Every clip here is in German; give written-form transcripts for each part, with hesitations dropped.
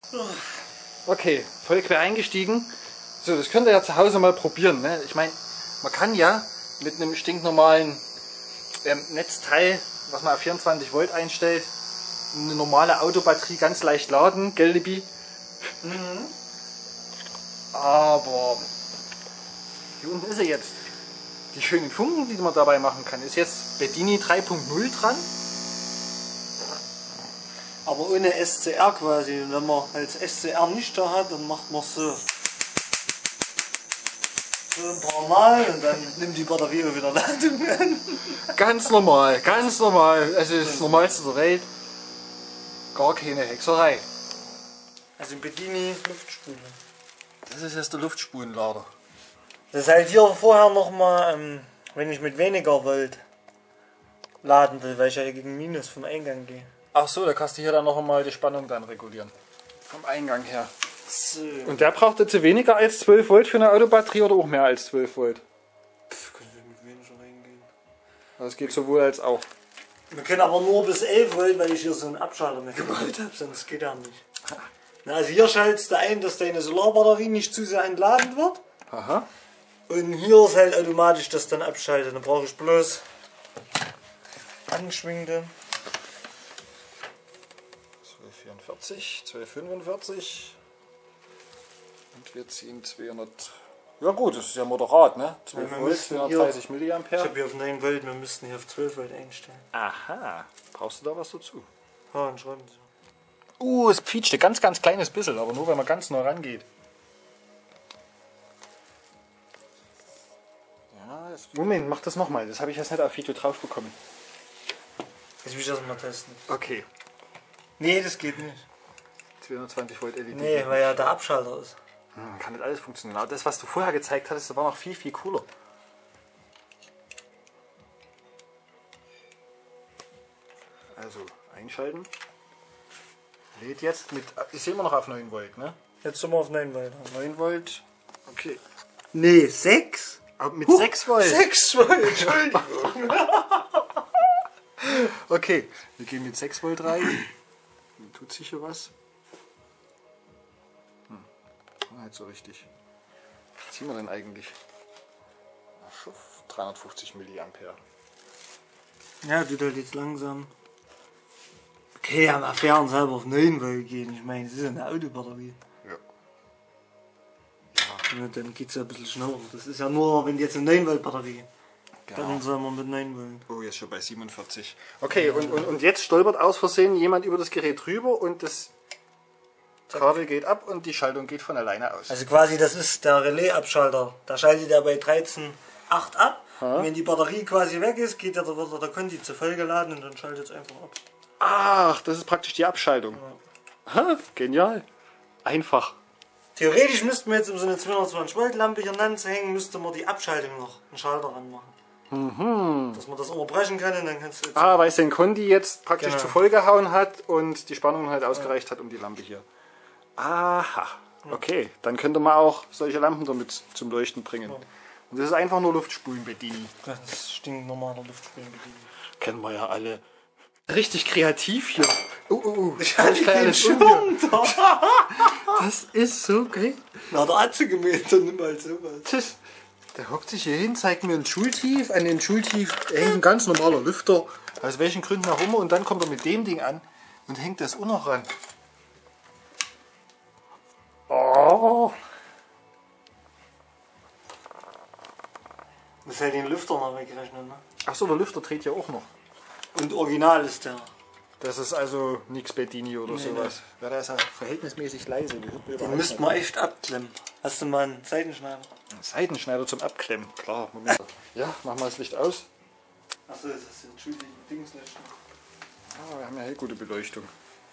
Okay, voll quer eingestiegen. So, das könnt ihr ja zu Hause mal probieren. Ne? Ich meine, man kann ja mit einem stinknormalen Netzteil, was man auf 24 Volt einstellt, eine normale Autobatterie ganz leicht laden, gell, Libby? Mhm. Aber hier unten ist er jetzt. Die schönen Funken, die man dabei machen kann, ist jetzt Bedini 3.0 dran. Aber ohne SCR quasi. Und wenn man als SCR nicht da hat, dann macht man so. So ein paar Mal und dann nimmt die Batterie wieder Ladung an. Ganz normal, ganz normal. Es ist das Normalste der Welt. Gar keine Hexerei. Also ein Bedini Luftspule. Das ist jetzt der Luftspulenlader. Das ist halt hier vorher nochmal, wenn ich mit weniger Volt laden will, weil ich ja hier gegen Minus vom Eingang gehe. Ach so, da kannst du hier dann noch einmal die Spannung dann regulieren. Vom Eingang her. So. Und der braucht jetzt weniger als 12 Volt für eine Autobatterie oder auch mehr als 12 Volt? Können wir mit weniger reingehen. Das geht sowohl als auch. Wir können aber nur bis 11 Volt, weil ich hier so einen Abschalter mehr gebaut habe, sonst geht er nicht. Na, also hier schaltest du ein, dass deine Solarbatterie nicht zu sehr entladen wird. Aha. Und hier ist halt automatisch das dann abschaltet. Dann brauche ich bloß angeschwingte 1244, 1245 und wir ziehen 200. Ja gut, das ist ja moderat, ne? 12 Ja, Volt, 230 mA. Ich habe hier auf 9 Volt, wir müssten hier auf 12 Volt einstellen. Aha. Brauchst du da was dazu? Ja, und schreiben Sie. Es quietscht ein ganz, ganz kleines bisschen, aber nur wenn man ganz nah rangeht. Ja, Moment, mach das nochmal. Das habe ich jetzt nicht auf Video drauf bekommen. Jetzt will ich das mal testen. Okay. Nee, das geht nicht. 220 Volt LED. Nee, weil ja der Abschalter ist. Kann nicht alles funktionieren. Aber das, was du vorher gezeigt hattest, das war noch viel, viel cooler. Also, einschalten. Lädt jetzt mit. Ich sehe immer noch auf 9 Volt, ne? Jetzt sind wir auf 9 Volt. 9 Volt. Okay. Nee, 6? Aber mit 6 Volt. 6 Volt, Entschuldigung. Okay, wir gehen mit 6 Volt rein. Tut sicher was. Nicht so richtig. Was ziehen wir denn eigentlich? 350 mA. Ja, tut halt jetzt langsam. Okay, aber fair und selber auf 9 Volt gehen. Ich meine, das ist ja eine Autobatterie. Ja. Ja, dann geht es ja ein bisschen schneller. Das ist ja nur, wenn jetzt eine 9 Volt Batterie. Genau. Dann sind wir mit 9 Volt. Oh, jetzt schon bei 47. Okay, und jetzt stolpert aus Versehen jemand über das Gerät drüber und das Kabel geht ab und die Schaltung geht von alleine aus. Also quasi, das ist der Relais-Abschalter. Da schaltet er bei 13,8 ab. Und wenn die Batterie quasi weg ist, geht der wird der Konti zu voll geladen und dann schaltet es einfach ab. Ach, das ist praktisch die Abschaltung. Ja. Ha, genial. Einfach. Theoretisch müssten wir jetzt, um so eine 220 Volt Lampe hier an zu hängen, müsste man die Abschaltung noch einen Schalter ranmachen. Mhm. Dass man das unterbrechen kann und dann kannst du jetzt... Weil sein Conti jetzt praktisch Genau. zu voll gehauen hat und die Spannung halt ausgereicht hat um die Lampe hier. Aha. Okay, dann könnte man auch solche Lampen damit zum Leuchten bringen. Ja. Und das ist einfach nur Luftspulen-Bedini. Ganz stinknormaler Luftspülen. Kennen wir ja alle. Richtig kreativ hier. Ich hatte keinen Schirm da. Das ist so geil. Na, der Atze gemäht und nimm halt sowas. Der hockt sich hier hin, zeigt mir ein Schultief. An den Schultief hängt ein ganz normaler Lüfter. Aus welchen Gründen auch immer. Und dann kommt er mit dem Ding an und hängt das auch noch ran. Oh. Muss halt den Lüfter noch wegrechnen, ne? Achso, der Lüfter dreht ja auch noch. Und original ist der. Das ist also nichts Bedini oder sowas. Ja, der ist ja verhältnismäßig leise. Den müsste man echt abklemmen. Hast du mal einen Seitenschneider? Ein Seitenschneider zum Abklemmen. Klar, Moment. Ja, machen wir das Licht aus. Achso, das ist ein Schuldigen Dingslicht. Wir haben ja eine gute Beleuchtung.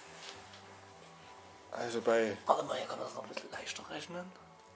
Also bei... Warte mal, hier kann man das noch ein bisschen leichter rechnen.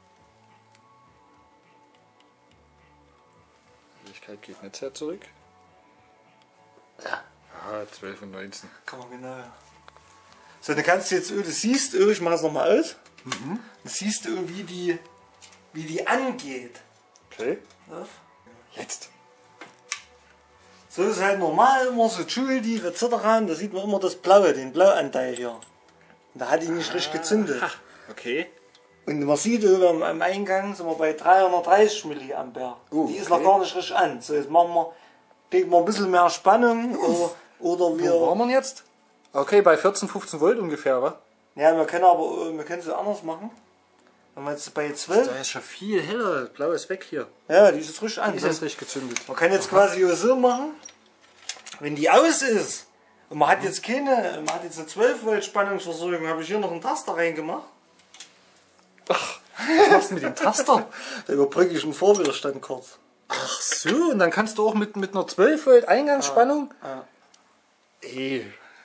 Helligkeit geht nicht sehr zurück. Ja. 12 und 19. Kann man genau. So, dann kannst du jetzt, du siehst, ich mache es nochmal aus. Dann siehst du, wie die angeht. Okay. Ja? Jetzt. So ist halt normal immer so Joule-Tief etc. Da sieht man immer das Blaue, den Blauanteil hier. Und da hat die nicht richtig gezündet. Okay. Und man sieht am Eingang sind wir bei 330 Milliampere. Die ist noch gar nicht richtig an. So, jetzt legen wir ein bisschen mehr Spannung oder wir. Wo waren wir jetzt? Okay, bei 14, 15 Volt ungefähr, wa? Ja, wir können es anders machen. Wenn wir jetzt bei 12. Da ist schon viel heller. Blau ist weg hier. Ja, die ist jetzt richtig an. Die ist jetzt richtig gezündet. Man kann jetzt quasi so machen, wenn die aus ist und man hat jetzt eine 12 Volt Spannungsversorgung, habe ich hier noch einen Taster reingemacht. Ach, was machst du mit dem Taster? Da überbrücke ich einen Vorwiderstand kurz. Ach so, und dann kannst du auch mit einer 12 Volt Eingangsspannung. Hey.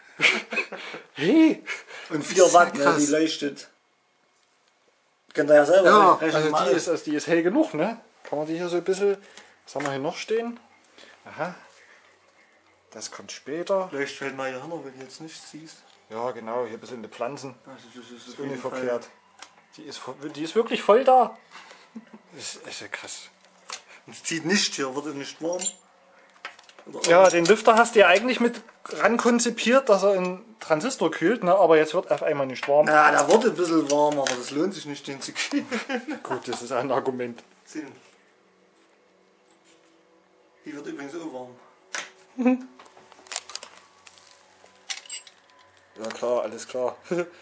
Hey. Und 4 Watt, ne, die leuchtet. Könnt ihr ja selber Ja, rechnen. also die ist hell genug, ne? Kann man die hier so ein bisschen. Was haben wir hier noch stehen? Aha. Das kommt später. Leuchtet halt mal hier hin, wenn du jetzt nichts siehst. Ja, genau, hier ein bisschen die Pflanzen. Das ist Ist verkehrt. Die ist wirklich voll da. Das ist ja krass. Es zieht nicht hier, wird nicht warm. Ja, den Lüfter hast du ja eigentlich mit ran konzipiert, dass er einen Transistor kühlt, ne? Aber jetzt wird auf einmal nicht warm. Ja, da wird ein bisschen warm, aber das lohnt sich nicht, den zu kühlen. Gut, das ist ein Argument. Die wird übrigens so warm. Ja klar, alles klar.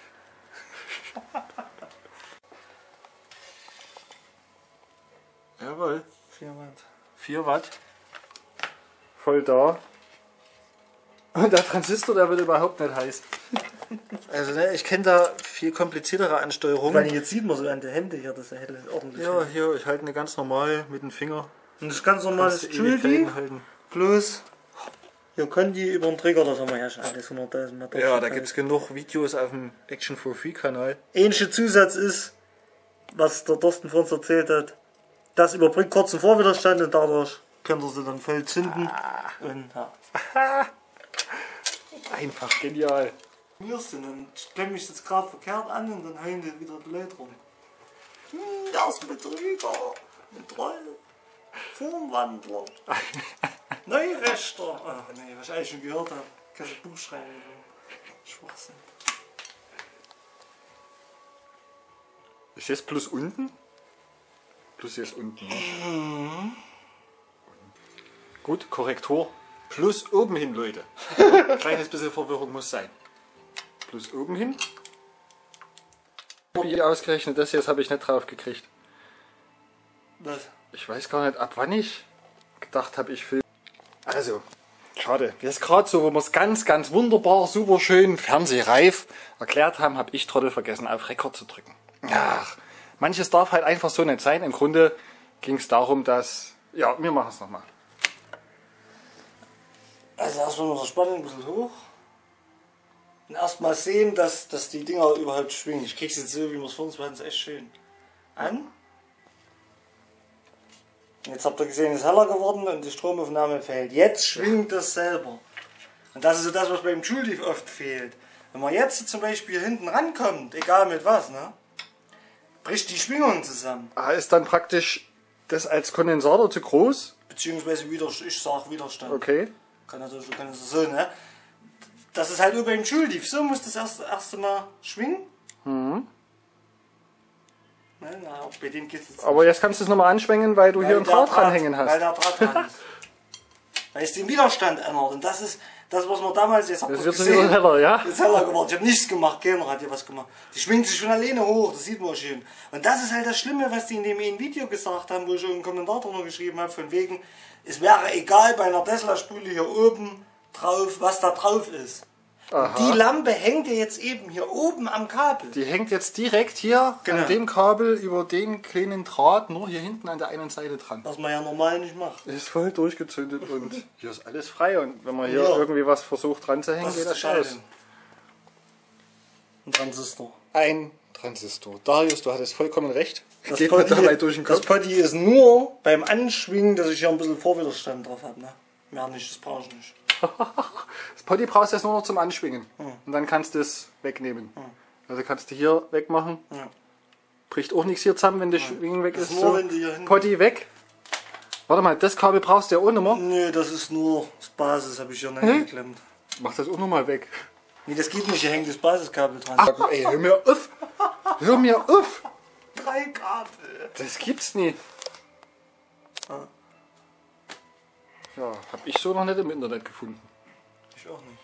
Jawohl. 4 Watt. 4 Watt. Voll da. Und der Transistor, der wird überhaupt nicht heiß. Also ne, ich kenne da viel kompliziertere Ansteuerungen. Weil jetzt sieht man so an der Hände hier, dass er hell ordentlich Ja, ist. hier, ich halte eine ganz normal mit dem Finger. Und das ist ganz normales Kannst du Ewigkeiten halten. Plus hier können die über den Trigger, das haben wir ja schon alles 100.000 Meter. Ja, da gibt es genug Videos auf dem Action for Free Kanal. Ähnlicher Zusatz ist, was der Thorsten von uns erzählt hat, das überbrückt kurzen Vorwiderstand und dadurch könnt ihr sie dann voll zünden. Und ja. Einfach genial. Mir sind, dann klemme ich jetzt gerade verkehrt an und dann heulen die wieder die Leute rum. Der ist Betrüger, ein Troll, Formwandler, Neurechter. Ach nee, was ich eigentlich schon gehört habe. Kannst du Buch schreiben. Schwachsinn. Ist jetzt plus unten? Plus hier ist unten. Ne? Gut, Korrektur. Plus oben hin, Leute. Kleines bisschen Verwirrung muss sein. Plus oben hin. Wie ausgerechnet das jetzt habe ich nicht drauf gekriegt. Was? Ich weiß gar nicht, ab wann ich gedacht habe, ich filme. Also, schade. Jetzt gerade so, wo wir es ganz, ganz wunderbar, super schön, fernsehreif erklärt haben, habe ich Trottel vergessen, auf Rekord zu drücken. Ach, manches darf halt einfach so nicht sein. Im Grunde ging es darum, dass... Ja, wir machen es nochmal. Also erstmal noch die Spannung ein bisschen hoch. Und erstmal sehen, dass die Dinger überhaupt schwingen. Ich krieg's jetzt so, wie wir es vor uns machen, ist echt schön. An. Und jetzt habt ihr gesehen, es ist heller geworden und die Stromaufnahme fehlt. Jetzt schwingt das selber. Und das ist so das, was beim Joule oft fehlt. Wenn man jetzt zum Beispiel hier hinten rankommt, egal mit was, ne, bricht die Schwingung zusammen. Ist dann praktisch das als Kondensator zu groß? Beziehungsweise ich sag Widerstand. Okay. Kann natürlich so, ne? Das ist halt nur beim Joule. So muss das erste Mal schwingen. Ne, na, bei dem geht's jetzt. Aber jetzt kannst du es nochmal anschwenken, weil du hier einen Draht dranhängen hast. Weil der Draht dran ist. Weil es den Widerstand ändert. Und das ist das, was wir damals jetzt Das wird wieder heller, ja? Ist heller geworden. Ich habe nichts gemacht, keiner hat hier was gemacht. Die schwingt sich schon alleine hoch, das sieht man schön. Und das ist halt das Schlimme, was die in dem einen Video gesagt haben, wo ich schon einen Kommentar drunter geschrieben habe, von wegen, es wäre egal bei einer Tesla-Spule hier oben drauf, was da drauf ist. Die Lampe hängt ja jetzt eben hier oben am Kabel. Die hängt jetzt direkt hier an dem Kabel über den kleinen Draht, nur hier hinten an der einen Seite dran. Was man ja normal nicht macht. Ist voll durchgezündet und hier ist alles frei. Und wenn man hier irgendwie was versucht dran zu hängen, geht das aus. Ein Transistor. Ein Transistor. Darius, du hattest vollkommen recht. Geht mir dabei durch den Das Kopf. Potty ist nur beim Anschwingen, dass ich hier ein bisschen Vorwiderstand drauf habe. Ne? Mehr nicht, das brauche ich nicht. Das Potty brauchst du jetzt nur noch zum Anschwingen. Und dann kannst du es wegnehmen. Also kannst du hier wegmachen. Bricht auch nichts hier zusammen, wenn das Schwingen weg ist. Nur So. wenn die hier hinten. Potty weg. Warte mal, das Kabel brauchst du ja auch nochmal. Nee, das ist nur das Basis, habe ich hier reingeklemmt. Mach das auch nochmal weg. Nee, das geht nicht, hier hängt das Basiskabel dran. Ach, ey, hör mir auf! Hör mir auf! 3 Kabel. Das gibt's nicht. Ah. Ja, hab ich so noch nicht im Internet gefunden. Ich auch nicht.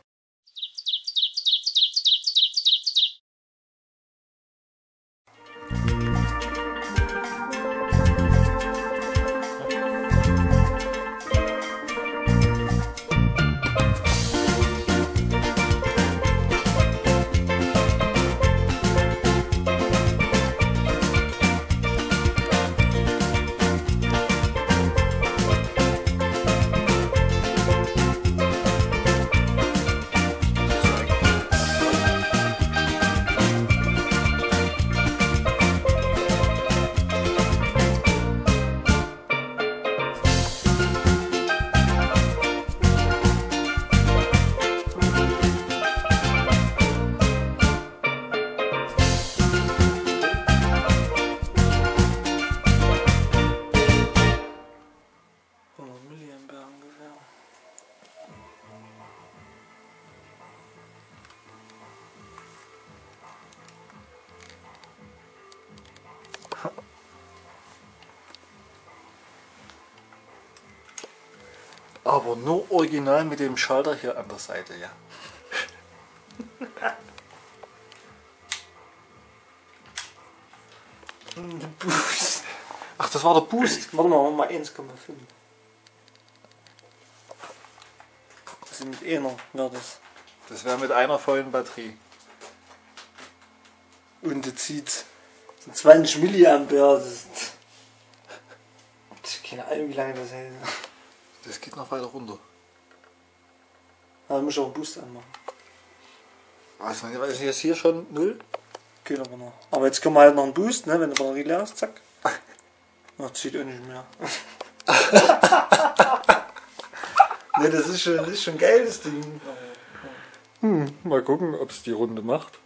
Aber nur original mit dem Schalter hier an der Seite, ja. Boost. Ach, das war der Boost. Warte mal 1,5. Also mit einer wäre das. Das wäre mit einer vollen Batterie. Und das zieht 20 Milliampere. Das ist keine Ahnung, wie lange das hält. Das geht noch weiter runter. Da muss ich auch einen Boost anmachen. Also ist jetzt hier schon 0? Geht aber noch. Aber jetzt können wir halt noch einen Boost, ne? Wenn die Batterie leer ist, zack. Ach, zieht auch nicht mehr. Ne, das ist schon geil, das Ding. Mal gucken, ob es die Runde macht.